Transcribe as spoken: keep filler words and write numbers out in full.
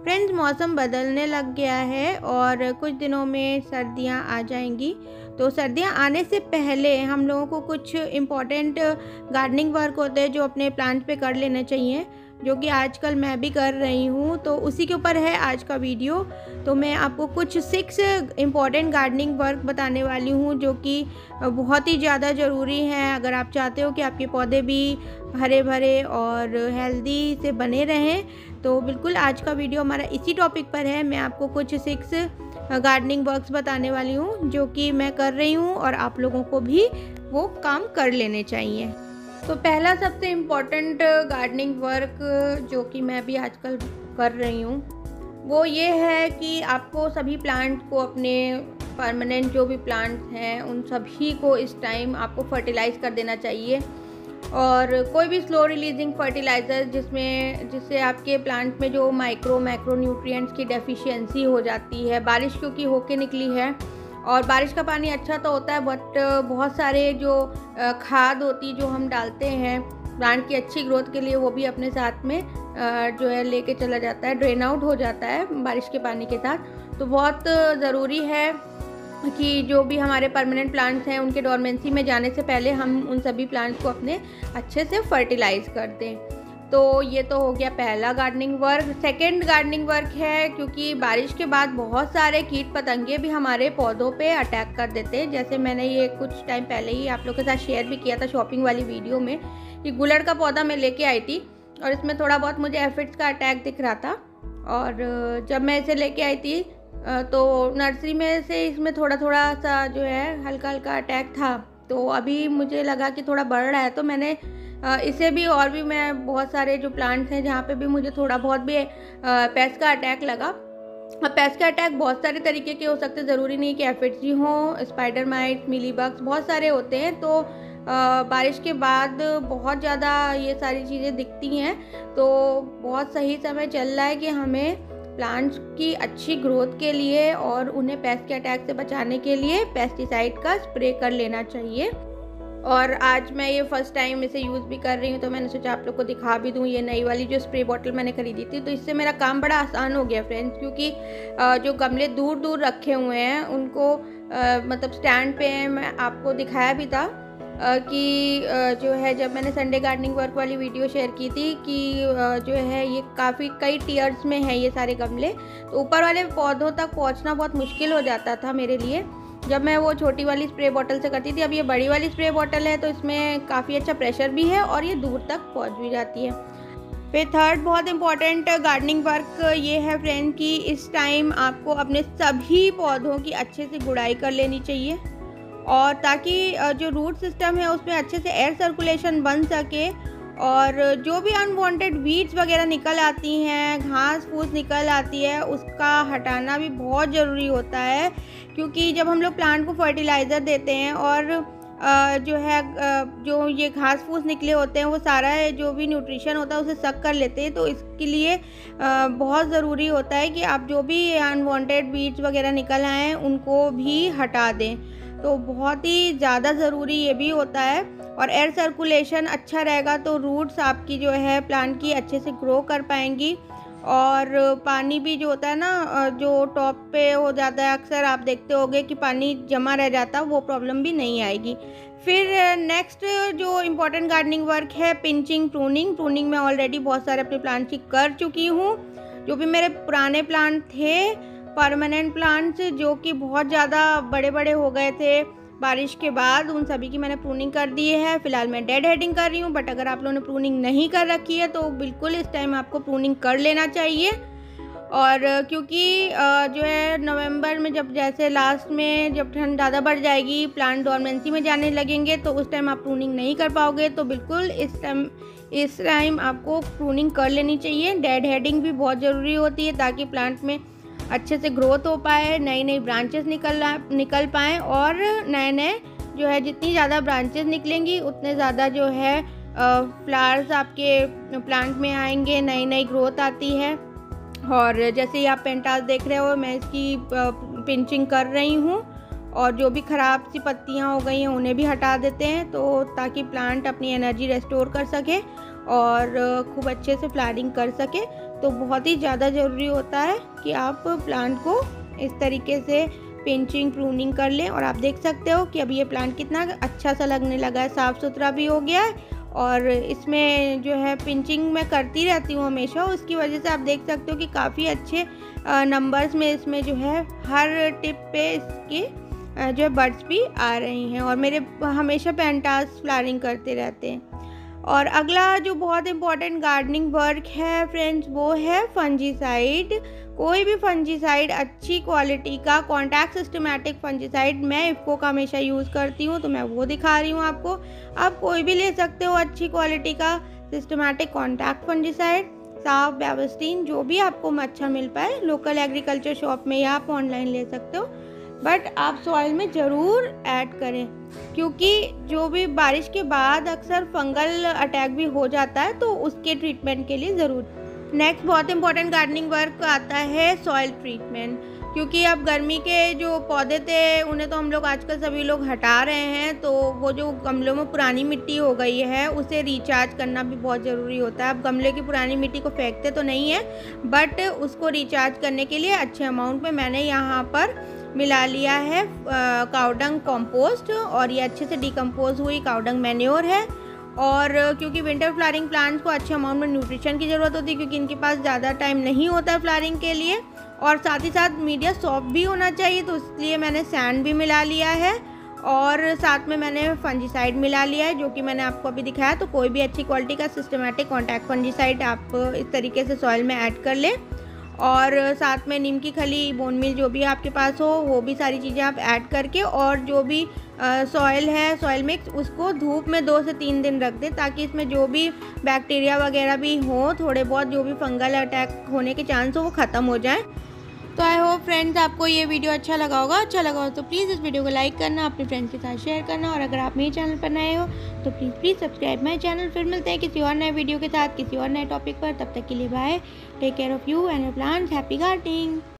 Friends, मौसम बदलने लग गया है और कुछ दिनों में सर्दियां आ जाएंगी। तो सर्दियां आने से पहले हम लोगों को कुछ इम्पॉर्टेंट गार्डनिंग वर्क होते हैं जो अपने प्लांट पे कर लेने चाहिए, जो कि आजकल मैं भी कर रही हूँ। तो उसी के ऊपर है आज का वीडियो। तो मैं आपको कुछ सिक्स इम्पॉर्टेंट गार्डनिंग वर्क बताने वाली हूँ जो कि बहुत ही ज़्यादा ज़रूरी हैं अगर आप चाहते हो कि आपके पौधे भी हरे भरे और हेल्दी से बने रहें। तो बिल्कुल आज का वीडियो हमारा इसी टॉपिक पर है। मैं आपको कुछ सिक्स गार्डनिंग वर्क्स बताने वाली हूँ जो कि मैं कर रही हूँ और आप लोगों को भी वो काम कर लेने चाहिए। तो पहला सबसे इम्पॉर्टेंट गार्डनिंग वर्क जो कि मैं भी आजकल कर रही हूँ वो ये है कि आपको सभी प्लांट को, अपने परमानेंट जो भी प्लांट्स हैं उन सभी को इस टाइम आपको फर्टिलाइज़ कर देना चाहिए। और कोई भी स्लो रिलीजिंग फर्टिलाइज़र जिसमें जिससे आपके प्लांट में जो माइक्रो मैक्रो न्यूट्रिएंट्स की डेफिशिएंसी हो जाती है। बारिश क्योंकि होके निकली है और बारिश का पानी अच्छा तो होता है, बट बहुत सारे जो खाद होती जो हम डालते हैं प्लांट की अच्छी ग्रोथ के लिए वो भी अपने साथ में जो है लेके चला जाता है, ड्रेन आउट हो जाता है बारिश के पानी के साथ। तो बहुत ज़रूरी है कि जो भी हमारे परमानेंट प्लांट्स हैं उनके डोरमेंसी में जाने से पहले हम उन सभी प्लांट्स को अपने अच्छे से फर्टिलाइज़ कर दें। तो ये तो हो गया पहला gardening work. Second gardening work है, क्योंकि बारिश के बाद बहुत सारे कीट पतंगे भी हमारे पौधों पे अटैक कर देते हैं। जैसे मैंने ये कुछ टाइम पहले ही आप लोगों के साथ शेयर भी किया था शॉपिंग वाली वीडियो में कि गुलड़ का पौधा मैं लेके आई थी और इसमें थोड़ा बहुत मुझे एफिड्स का अटैक दिख रहा था। और जब मैं इसे लेके आई थी तो नर्सरी में से इसमें थोड़ा थोड़ा सा जो है हल्का हल्का अटैक था। तो अभी मुझे लगा कि थोड़ा बढ़ रहा है, तो मैंने इसे भी, और भी मैं बहुत सारे जो प्लांट्स हैं जहाँ पे भी मुझे थोड़ा बहुत भी पेस्ट का अटैक लगा। अब पेस्ट का अटैक बहुत सारे तरीके के हो सकते, ज़रूरी नहीं कि एफिड्स ही हों, स्पाइडर माइट, मिलीबग्स, बहुत सारे होते हैं। तो बारिश के बाद बहुत ज़्यादा ये सारी चीज़ें दिखती हैं। तो बहुत सही समय चल रहा है कि हमें प्लांट्स की अच्छी ग्रोथ के लिए और उन्हें पेस्ट के अटैक से बचाने के लिए पेस्टिसाइड का स्प्रे कर लेना चाहिए। और आज मैं ये फ़र्स्ट टाइम इसे यूज़ भी कर रही हूँ, तो मैंने सोचा आप लोग को दिखा भी दूँ। ये नई वाली जो स्प्रे बॉटल मैंने खरीदी थी, तो इससे मेरा काम बड़ा आसान हो गया फ्रेंड्स, क्योंकि जो गमले दूर दूर रखे हुए हैं उनको मतलब स्टैंड पे मैं आपको दिखाया भी था कि जो है जब मैंने संडे गार्डनिंग वर्क वाली वीडियो शेयर की थी कि जो है ये काफ़ी कई टीयर्स में है ये सारे गमले। तो ऊपर वाले पौधों तक पहुंचना बहुत मुश्किल हो जाता था मेरे लिए जब मैं वो छोटी वाली स्प्रे बॉटल से करती थी। अब ये बड़ी वाली स्प्रे बॉटल है तो इसमें काफ़ी अच्छा प्रेशर भी है और ये दूर तक पहुंच भी जाती है। फिर थर्ड बहुत इंपॉर्टेंट गार्डनिंग वर्क ये है फ्रेंड कि इस टाइम आपको अपने सभी पौधों की अच्छे से गुड़ाई कर लेनी चाहिए, और ताकि जो रूट सिस्टम है उसमें अच्छे से एयर सर्कुलेशन बन सके और जो भी अनवांटेड वीड्स वगैरह निकल आती हैं, घास फूस निकल आती है, उसका हटाना भी बहुत ज़रूरी होता है। क्योंकि जब हम लोग प्लांट को फर्टिलाइज़र देते हैं और जो है जो ये घास फूस निकले होते हैं वो सारा जो भी न्यूट्रिशन होता है उसे सक कर लेते हैं। तो इसके लिए बहुत ज़रूरी होता है कि आप जो भी अनवांटेड वीड्स वगैरह निकल आए उनको भी हटा दें। तो बहुत ही ज़्यादा ज़रूरी ये भी होता है। और एयर सर्कुलेशन अच्छा रहेगा तो रूट्स आपकी जो है प्लांट की अच्छे से ग्रो कर पाएंगी। और पानी भी जो होता है ना, जो टॉप पे हो जाता है, अक्सर आप देखते होंगे कि पानी जमा रह जाता है, वो प्रॉब्लम भी नहीं आएगी। फिर नेक्स्ट जो इम्पोर्टेंट गार्डनिंग वर्क है पिंचिंग प्रूनिंग। प्रूनिंग मैं ऑलरेडी बहुत सारे अपने प्लांट की कर चुकी हूँ। जो भी मेरे पुराने प्लांट थे, परमानेंट प्लांट्स जो कि बहुत ज़्यादा बड़े बड़े हो गए थे बारिश के बाद, उन सभी की मैंने प्रूनिंग कर दी है। फिलहाल मैं डेड हेडिंग कर रही हूँ, बट अगर आप लोगों ने प्रूनिंग नहीं कर रखी है तो बिल्कुल इस टाइम आपको प्रूनिंग कर लेना चाहिए। और क्योंकि जो है नवंबर में जब जैसे लास्ट में जब ठंड ज़्यादा बढ़ जाएगी, प्लांट डोरमेंसी में जाने लगेंगे, तो उस टाइम आप प्रूनिंग नहीं कर पाओगे। तो बिल्कुल इस टाइम इस टाइम आपको प्रूनिंग कर लेनी चाहिए। डेड हेडिंग भी बहुत ज़रूरी होती है ताकि प्लांट में अच्छे से ग्रोथ हो पाए, नई नई ब्रांचेस निकल निकल पाएँ। और नए नए जो है जितनी ज़्यादा ब्रांचेस निकलेंगी उतने ज़्यादा जो है फ्लावर्स आपके प्लांट में आएंगे, नई नई ग्रोथ आती है। और जैसे ही आप पेंटास देख रहे हो, मैं इसकी पिंचिंग कर रही हूँ और जो भी ख़राब सी पत्तियाँ हो गई हैं उन्हें भी हटा देते हैं, तो ताकि प्लांट अपनी एनर्जी रेस्टोर कर सके और खूब अच्छे से फ्लावरिंग कर सके। तो बहुत ही ज़्यादा ज़रूरी होता है कि आप प्लांट को इस तरीके से पिंचिंग प्रूनिंग कर लें। और आप देख सकते हो कि अभी ये प्लांट कितना अच्छा सा लगने लगा है, साफ़ सुथरा भी हो गया है। और इसमें जो है पिंचिंग मैं करती रहती हूँ हमेशा, उसकी वजह से आप देख सकते हो कि काफ़ी अच्छे नंबर्स में इसमें जो है हर टिप पे इसके जो है बड्स भी आ रही हैं। और मेरे हमेशा पेंटास फ्लावरिंग करते रहते हैं। और अगला जो बहुत इम्पॉर्टेंट गार्डनिंग वर्क है फ्रेंड्स, वो है फंजीसाइड। कोई भी फंजीसाइड अच्छी क्वालिटी का कॉन्टैक्ट सिस्टमैटिक फंजीसाइड मैं इफ़को का हमेशा यूज़ करती हूँ, तो मैं वो दिखा रही हूँ आपको। आप कोई भी ले सकते हो अच्छी क्वालिटी का सिस्टमैटिक कॉन्टैक्ट फंजीसाइड, साफ ब्यावस्टीन, जो भी आपको अच्छा मिल पाए। लोकल एग्रीकल्चर शॉप में या आप ऑनलाइन ले सकते हो, बट आप सॉइल में ज़रूर ऐड करें, क्योंकि जो भी बारिश के बाद अक्सर फंगल अटैक भी हो जाता है, तो उसके ट्रीटमेंट के लिए ज़रूर। नेक्स्ट बहुत इंपॉर्टेंट गार्डनिंग वर्क आता है सॉइल ट्रीटमेंट, क्योंकि अब गर्मी के जो पौधे थे उन्हें तो हम लोग आजकल सभी लोग हटा रहे हैं, तो वो जो गमलों में पुरानी मिट्टी हो गई है उसे रिचार्ज करना भी बहुत ज़रूरी होता है। अब गमले की पुरानी मिट्टी को फेंकते तो नहीं है, बट उसको रिचार्ज करने के लिए अच्छे अमाउंट में मैंने यहाँ पर मिला लिया है काउडंग कंपोस्ट, और ये अच्छे से डिकम्पोज हुई काउडंग मैन्योर है। और क्योंकि विंटर फ्लावरिंग प्लांट्स को अच्छे अमाउंट में न्यूट्रिशन की ज़रूरत होती है, क्योंकि इनके पास ज़्यादा टाइम नहीं होता है फ्लावरिंग के लिए, और साथ ही साथ मीडिया सॉफ्ट भी होना चाहिए, तो इसलिए मैंने सैंड भी मिला लिया है। और साथ में मैंने फंजीसाइड मिला लिया है, जो कि मैंने आपको अभी दिखाया। तो कोई भी अच्छी क्वालिटी का सिस्टमैटिक कॉन्टैक्ट फंजीसाइड आप इस तरीके से सॉइल में ऐड कर लें। और साथ में नीम की खली, बोन मील, जो भी आपके पास हो, वो भी सारी चीज़ें आप ऐड करके, और जो भी सॉइल है सॉइल मिक्स, उसको धूप में दो से तीन दिन रख दें, ताकि इसमें जो भी बैक्टीरिया वगैरह भी हो, थोड़े बहुत जो भी फंगल अटैक होने के चांस हो, वो ख़त्म हो जाए। तो आई होप फ्रेंड्स आपको ये वीडियो अच्छा लगा होगा। अच्छा लगा हो तो प्लीज़ इस वीडियो को लाइक करना, अपने फ्रेंड्स के साथ शेयर करना, और अगर आप मेरे चैनल पर नए हो तो please please subscribe my channel. फिर मिलते हैं किसी और नए वीडियो के साथ, किसी और नए टॉपिक पर। तब तक के लिए bye, take care of you and your plants, happy gardening.